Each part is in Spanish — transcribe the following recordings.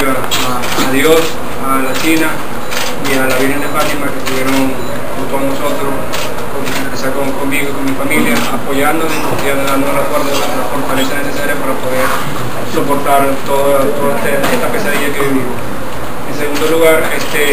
a Dios, a la China y a la Virgen de Fátima, que estuvieron junto a nosotros, conmigo y con mi familia, apoyándonos y dando la fortaleza necesaria para poder soportar toda esta pesadilla que vivimos. En segundo lugar,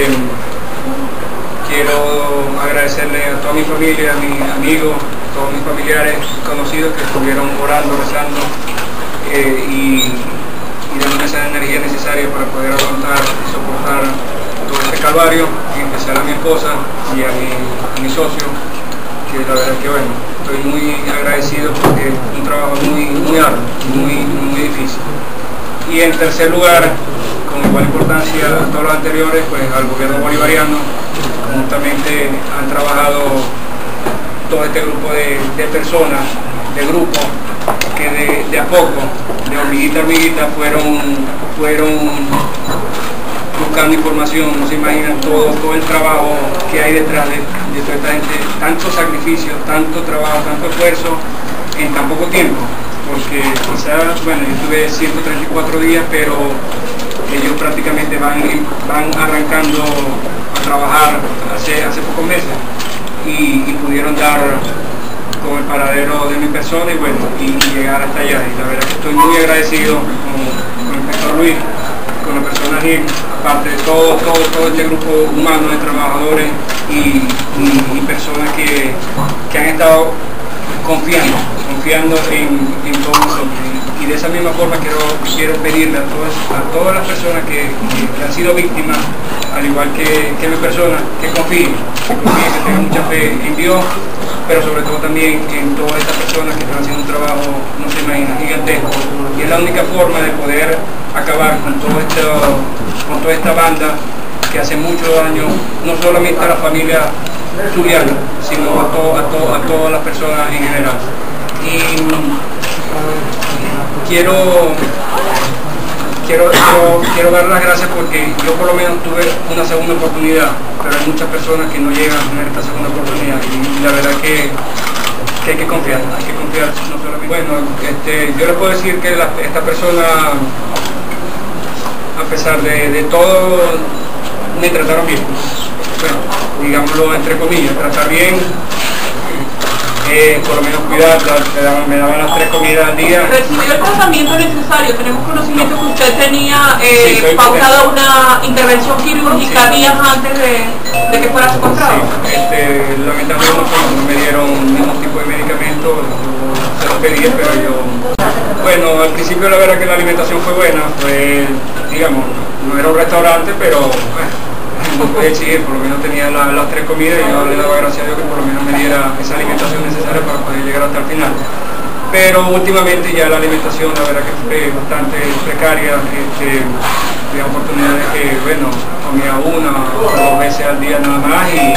quiero agradecerle a toda mi familia, a mis amigos, a todos mis familiares conocidos que estuvieron orando, rezando y dando esa energía necesaria para poder aguantar y soportar todo este calvario, en especial a mi esposa y a mi socio, que la verdad que bueno, estoy muy agradecido porque es un trabajo muy arduo, muy difícil. Y en tercer lugar, con igual importancia a todos los anteriores, pues al gobierno bolivariano, juntamente han trabajado todo este grupo de personas, de grupos, que de a poco, de hormiguita a hormiguita, fueron buscando información. No se imaginan todo el trabajo que hay detrás de toda esta gente, tanto sacrificio, tanto trabajo, tanto esfuerzo en tan poco tiempo, porque quizás, bueno, yo tuve 134 días, pero ellos prácticamente van arrancando a trabajar hace pocos meses y pudieron dar con el paradero de mi persona y bueno, y llegar hasta allá. Y la verdad que estoy muy agradecido con el inspector Luis, con la persona Gil, aparte de todo este grupo humano de trabajadores y personas que han estado confiando en todos nosotros. Y de esa misma forma quiero pedirle a todas las personas que han sido víctimas, al igual que mi persona, que confíen, que tengan mucha fe en Dios, pero sobre todo también en todas estas personas que están haciendo un trabajo, no se imaginan, gigantesco. Y es la única forma de poder acabar con toda esta banda que hace mucho daño, no solamente a la familia zuliana, sino a todas las personas en general. Y quiero dar las gracias porque yo por lo menos tuve una segunda oportunidad, pero hay muchas personas que no llegan a tener esta segunda oportunidad y la verdad que hay que confiar, no solamente. Bueno, yo les puedo decir que esta persona, a pesar de todo, me trataron bien. Bueno, digámoslo entre comillas, tratar bien, por lo menos cuidar, me daban las 3 comidas al día. ¿Recibió el tratamiento necesario? Tenemos conocimiento que usted tenía pautado una intervención quirúrgica días antes de que fuera secuestrado. Sí, lamentablemente no me dieron ningún tipo de medicamento, se lo pedí, pero yo... Bueno, al principio la verdad que la alimentación fue buena, digamos, no era un restaurante, pero bueno, no podía exigir, por lo menos tenía las 3 comidas y yo le daba gracias a Dios que por lo menos me diera esa alimentación necesaria para poder llegar hasta el final. Pero últimamente ya la alimentación la verdad que fue bastante precaria, había oportunidades que, bueno, comía 1 o 2 veces al día nada más y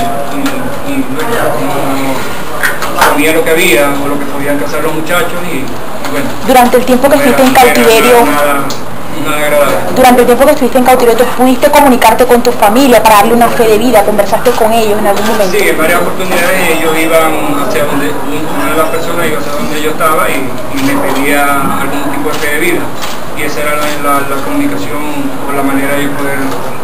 comía lo que había o lo que podían cazar los muchachos y bueno. Durante el tiempo que estuviste en cautiverio, durante el tiempo que estuviste en cautiverio, ¿tú pudiste comunicarte con tu familia para darle una fe de vida? ¿Conversaste con ellos en algún momento? Sí, en varias oportunidades ellos iban hacia donde, una de las personas iba hacia donde yo estaba y me pedía algún tipo de fe de vida. Y esa era la comunicación o la manera de yo poder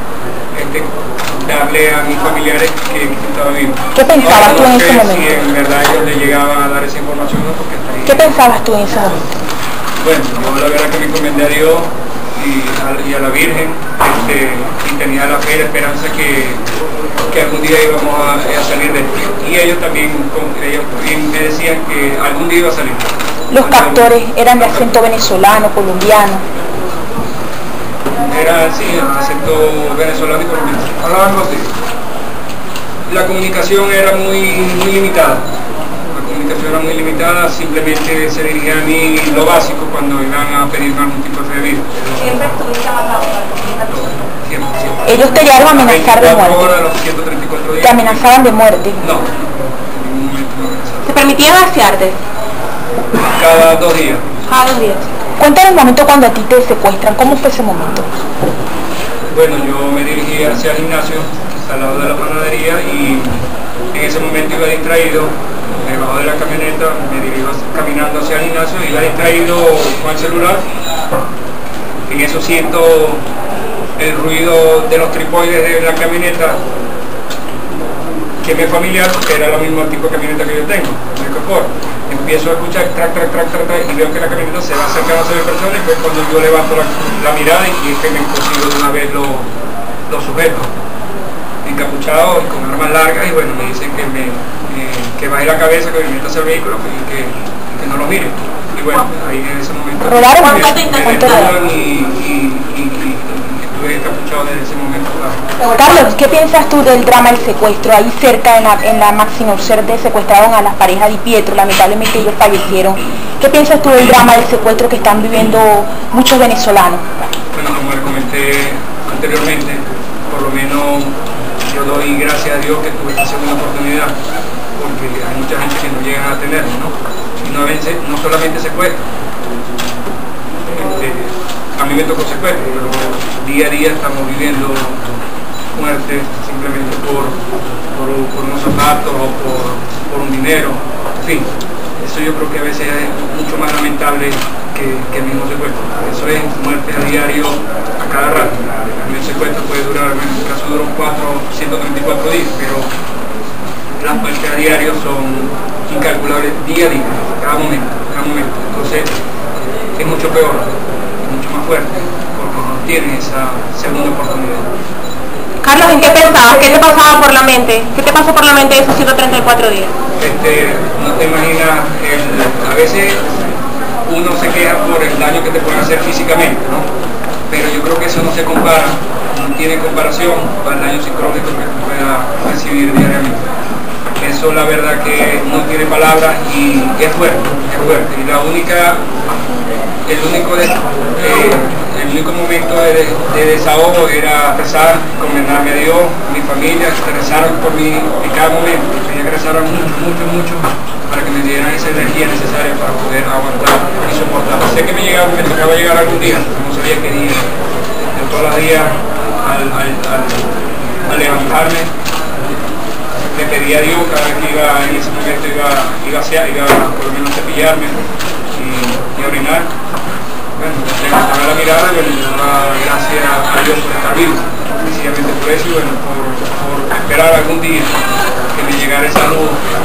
darle a mis familiares que estaba vivo. ¿Qué pensabas tú en ese momento? Si en verdad ellos le llegaban a dar esa información, no, porque estaría... ¿Qué pensabas tú en ese momento? Bueno, yo la verdad que me encomendé a Dios y a la Virgen, y tenía la fe y la esperanza que algún día íbamos a salir de esto. Y ellos también me decían que algún día iba a salir. ¿Los captores eran de acento venezolano, colombiano? Era, sí, acento venezolano y colombiano. Hablaban así. La comunicación era muy limitada. Era muy limitada, simplemente se dirigía a mí lo básico cuando iban a pedirme algún tipo de bebida. ¿Siempre estuviste amarrado? Siempre. Ellos te llegaron a amenazar de muerte. Horas, los 134 días. ¿Te amenazaban de muerte? No, en ningún momento no amenazaban. ¿Te permitían asearte? Cada 2 días. Cada 2 días. Cuéntame el momento cuando a ti te secuestran, ¿cómo fue ese momento? Bueno, yo me dirigí hacia el gimnasio, al lado de la panadería, y en ese momento iba distraído. Debajo de la camioneta, me dirijo caminando hacia el gimnasio, iba distraído con el celular. En eso siento el ruido de los tripoides de la camioneta que me es familiar, porque era el mismo tipo de camioneta que yo tengo, el Confort. Empiezo a escuchar track, track, track, track, track, y veo que la camioneta se va acercando hacia mi persona, y pues cuando yo levanto la mirada y es que me consigo de una vez los sujetos encapuchados y con armas largas, y bueno, me dicen que baje la cabeza, que me meta hacia el vehículo y que no lo mire. Y bueno, ahí en ese momento me detuve y estuve encapuchado desde ese momento. Claro. Carlos, ¿qué piensas tú del drama del secuestro? Ahí cerca en la Máximo Ucerte secuestraron a las parejas Di Pietro, lamentablemente ellos fallecieron. ¿Qué piensas tú del drama del secuestro que están viviendo muchos venezolanos? Bueno, como les comenté anteriormente, por lo menos yo doy gracias a Dios que tuve esta segunda oportunidad, porque hay mucha gente que no llegan a tenerlo, ¿no? Y no solamente secuestro. A mí me tocó secuestro, pero día a día estamos viviendo muertes simplemente por unos zapatos o por un dinero, en fin. Eso yo creo que a veces es mucho más lamentable que el mismo secuestro. Eso es muerte a diario, a cada rato. El secuestro puede durar, en mi caso duró 134 días, pero las muertes a diario son incalculables día a día, cada momento. Entonces es mucho peor, mucho más fuerte, porque no tiene esa segunda oportunidad. Carlos, ¿en qué pensabas? ¿Qué te pasaba por la mente? ¿Qué te pasó por la mente esos 134 días? No te imaginas, a veces uno se queja por el daño que te pueden hacer físicamente, ¿no? Pero yo creo que eso no se compara, no tiene comparación con el daño psicológico que tú puedas recibir diariamente. Eso la verdad que no tiene palabras y es fuerte. Y el único momento de desahogo era rezar, encomendarme a Dios, mi familia, que rezaron por mí en cada momento. Quería que rezaran mucho, para que me dieran esa energía necesaria para poder aguantar y soportar. Sé que me tocaba llegar algún día, no sabía qué día. Yo todos los días, al levantarme, le pedí a Dios cada vez que iba en ese momento iba por lo menos cepillarme y orinar. Bueno, levantaba la mirada y le daba gracias a Dios por estar vivo, sencillamente por eso, y bueno, por esperar algún día que me llegara esa luz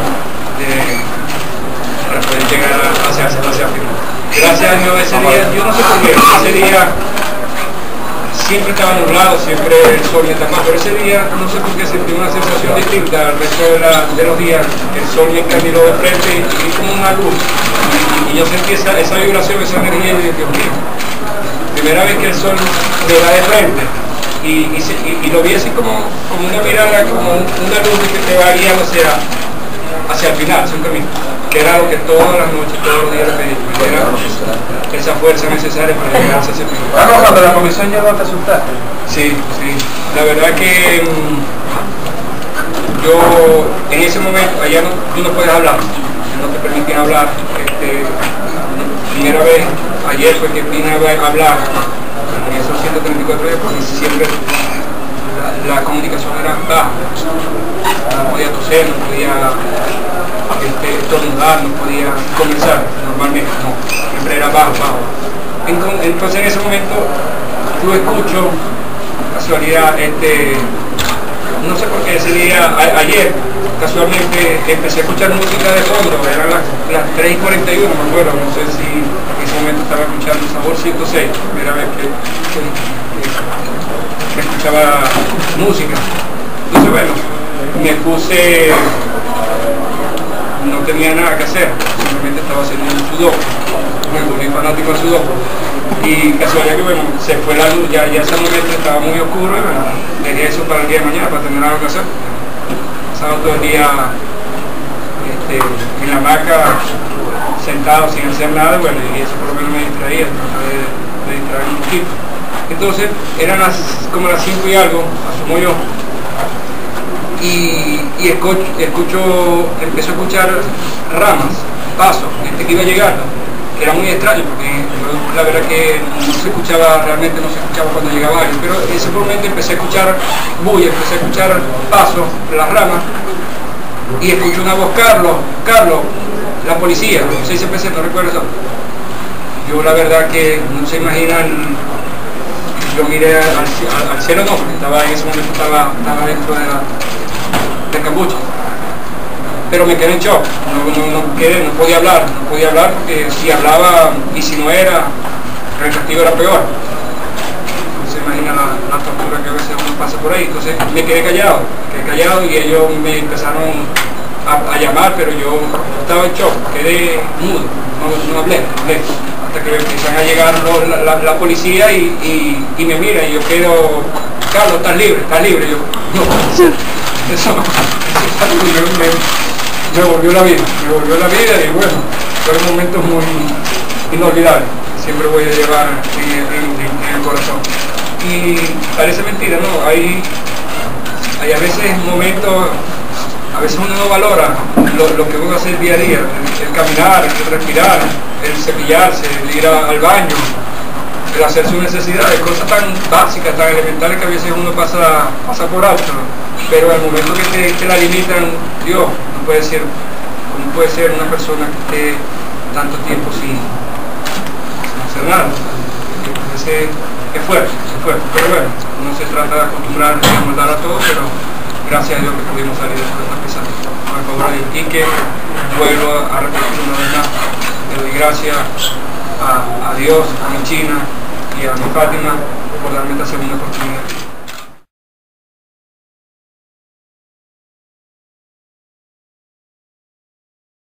para poder llegar hacia final. Gracias a Dios ese día, yo no sé por qué, ese día siempre estaba nublado, siempre el sol me tapaba, pero ese día no sé por qué sentí una sensación distinta al resto de los días. El sol me encaminó de frente y vi como una luz, y yo sentí esa vibración, esa energía, y dije, Dios mío, primera vez que el sol me da de frente, y lo vi así como una mirada, como una luz que te va guiando hacia el final, hacia un camino, que era lo que todas las noches, todos los días le pedí, era esa fuerza necesaria para llegar hacia ese final. Bueno, cuando la comisión llegó, ¿te asustaste? Sí, la verdad que yo en ese momento, allá tú no puedes hablar, no te permiten hablar. Primera vez, ayer fue que vine a hablar en esos 134 días, porque siempre la comunicación era baja. No podía toser, no podía estornudar, no podía conversar normalmente, no, siempre era bajo. Entonces en ese momento yo escucho, casualidad, no sé por qué ese día, ayer, casualmente empecé a escuchar música de fondo, eran las 3:41, me acuerdo, no sé si en ese momento estaba escuchando Sabor 106, primera vez que escuchaba música. Entonces bueno, me puse, no tenía nada que hacer, simplemente estaba haciendo un sudoku, me volví fanático del sudoku. Y casualidad que bueno, se fue la luz, ya ese momento estaba muy oscuro, y bueno, dejé eso para el día de mañana, para tener algo que hacer. Pasaba todo el día en la hamaca, sentado sin hacer nada, bueno, y eso por lo menos me distraía, trataba de distraerme un poquito. Entonces, eran como las 5 y algo, asumo yo, y empecé a escuchar ramas, pasos, gente que iba llegando, que era muy extraño, porque la verdad que no se escuchaba cuando llegaba alguien, pero en ese momento empecé a escuchar bulla, empecé a escuchar pasos, las ramas, y escucho una voz, Carlos, la policía, 6 CPC, no recuerdo eso. Yo la verdad que no se imaginan yo miré al cielo, no, porque estaba en ese momento estaba dentro del cambuche. Pero me quedé en shock, no podía hablar porque si hablaba y si no era, el castigo era peor. Se imagina la tortura que a veces uno pasa por ahí. Entonces me quedé callado y ellos me empezaron a llamar, pero yo estaba en shock, quedé mudo, no hablé, hasta que empiezan a llegar la policía y me mira y yo quedo, Carlos, estás libre, yo, no, eso me volvió la vida y bueno, fueron momentos muy inolvidables, siempre voy a llevar en el corazón. Y parece mentira, ¿no? Hay a veces momentos, a veces uno no valora lo que uno hace día a día, el caminar, el respirar, el cepillarse, el ir al baño, el hacer sus necesidades, cosas tan básicas, tan elementales que a veces uno pasa por alto, pero en el momento que te la limitan, Dios, no puede ser una persona que esté tanto tiempo sin hacer nada. Es fuerte, pero bueno, no se trata de acostumbrar y amoldar a todo, pero gracias a Dios que pudimos salir de esta pesada. Por favor, y que vuelvo a repetir una vez más, le doy gracias a Dios, a mi China y a mi Fátima por darme esta segunda oportunidad.